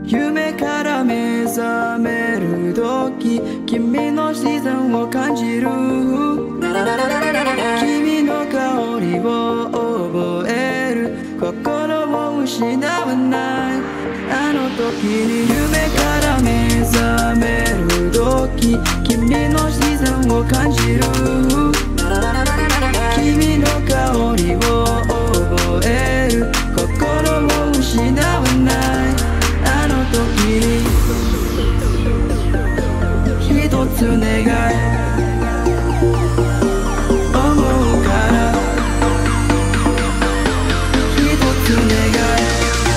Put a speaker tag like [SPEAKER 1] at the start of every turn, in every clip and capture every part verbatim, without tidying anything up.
[SPEAKER 1] 夢から目覚める時、君の視線を感じる。君の香りを覚える。心を失わない。あの時に夢から目覚める時、君の視線を感じる。君の香りを覚える。心を失わない。あの時に一つ願い思うから一つ願い。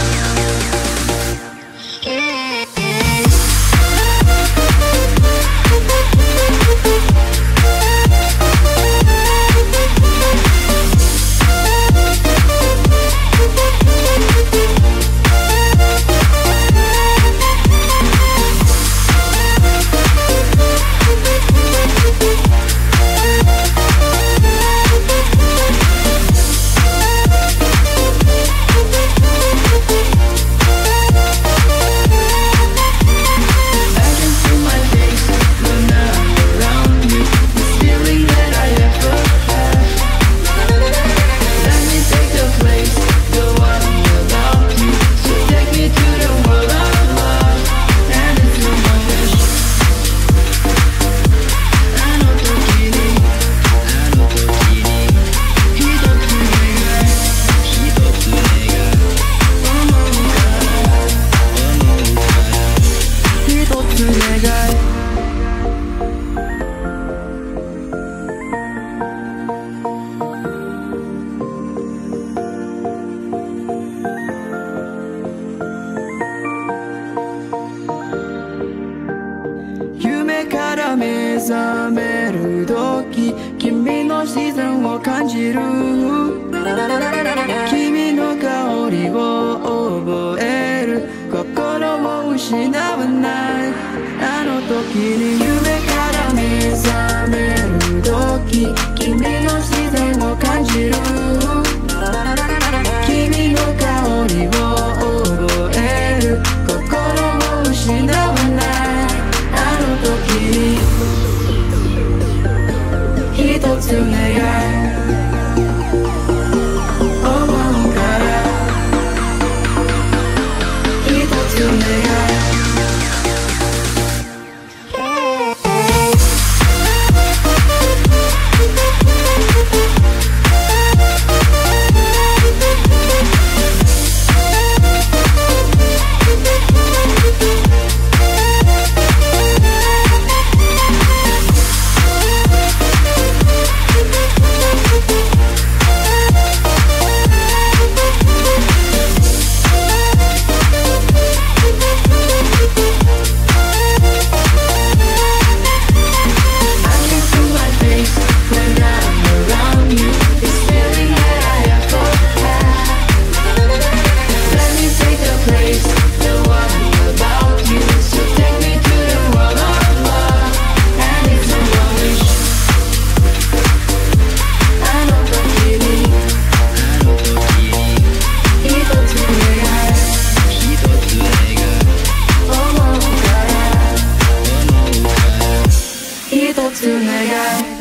[SPEAKER 1] 夢から目覚める時、君の視線を感じる。君の香りを覚える。心を失わない。あの時に夢から目覚める時、君の視線を感じる。君の香りを覚える。心を失わない。あの時に一つ願い思うから一つ願い。一つ願い